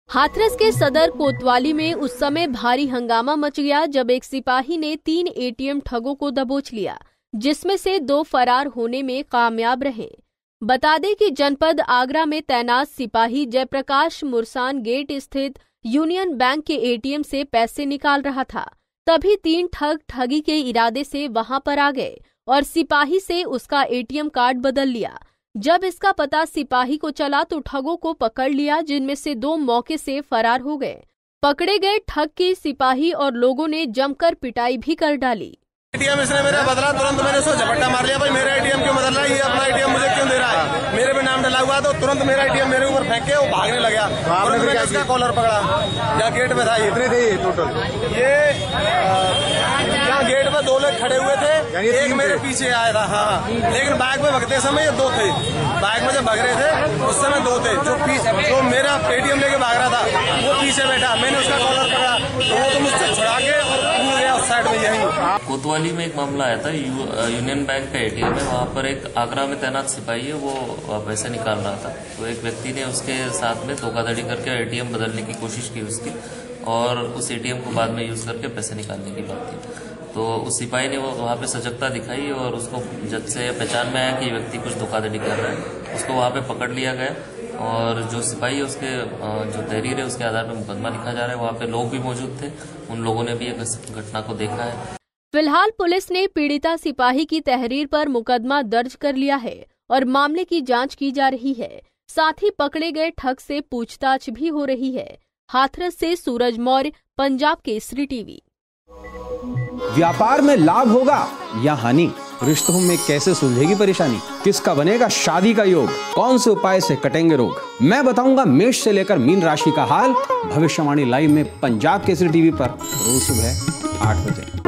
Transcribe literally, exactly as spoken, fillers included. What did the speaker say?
हाथरस के सदर कोतवाली में उस समय भारी हंगामा मच गया जब एक सिपाही ने तीन एटीएम ठगों को दबोच लिया, जिसमें से दो फरार होने में कामयाब रहे। बता दें कि जनपद आगरा में तैनात सिपाही जयप्रकाश मुरसान गेट स्थित यूनियन बैंक के एटीएम से पैसे निकाल रहा था। तभी तीन ठग ठगी के इरादे से वहां पर आ गए और सिपाही से उसका एटीएम कार्ड बदल लिया। जब इसका पता सिपाही को चला तो ठगों को पकड़ लिया, जिनमें से दो मौके से फरार हो गए। पकड़े गए ठग की सिपाही और लोगों ने जमकर पिटाई भी कर डाली। एटीएम इसने मेरा बदला, तुरंत मैंने उसको झपट्टा मार लिया। भाई मेरा एटीएम क्यों बदल रहा है, ये अपना एटीएम मुझे क्यों दे रहा है? मेरे पे नाम डला हुआ तो तुरंत मेरा एटीएम मेरे ऊपर फेंक के वो भागने लगा। तुरंत मैंने उसका कॉलर पकड़ा, यहाँ गेट पे था। इतने थे टोटल, ये यहाँ गेट पे दो लोग खड़े हुए थे, एक मेरे पीछे आया था। हाँ, लेकिन बाइक में भगते समय ये दो थे। बाइक में जब भग रहे थे उस समय दो थे। जो पीछे जो मेरा एटीएम लेके भाग रहा था वो पीछे बैठा, मैंने उसका कॉलर पकड़ा तो वो तो मुझसे छुड़ा के और भूल गया उस साइड में। यही कोतवाली में एक मामला आया था। यू, यूनियन बैंक का एटीएम है, वहाँ पर एक आगरा में तैनात सिपाही है, वो पैसे निकाल रहा था। तो एक व्यक्ति ने उसके साथ में धोखाधड़ी करके एटीएम बदलने की कोशिश की उसकी, और उस एटीएम को बाद में यूज करके पैसे निकालने की बात थी। तो उस सिपाही ने वो वहाँ पे सजगता दिखाई और उसको जब से पहचान में आया कि व्यक्ति कुछ धोखाधड़ी कर रहा है, उसको वहाँ पे पकड़ लिया गया। और जो सिपाही है उसके जो तहरीर है उसके आधार पर मुकदमा लिखा जा रहा है। वहाँ पे लोग भी मौजूद थे, उन लोगों ने भी एक घटना को देखा है। फिलहाल पुलिस ने पीड़िता सिपाही की तहरीर पर मुकदमा दर्ज कर लिया है और मामले की जांच की जा रही है। साथ ही पकड़े गए ठग से पूछताछ भी हो रही है। हाथरस से सूरज मौर्य, पंजाब केसरी टीवी। व्यापार में लाभ होगा या हानि, रिश्तों में कैसे सुलझेगी परेशानी, किसका बनेगा शादी का योग, कौन से उपाय से कटेंगे रोग, मैं बताऊंगा मेष से लेकर मीन राशि का हाल। भविष्यवाणी लाइव में पंजाब केसरी टीवी पर रोज सुबह आठ बजे।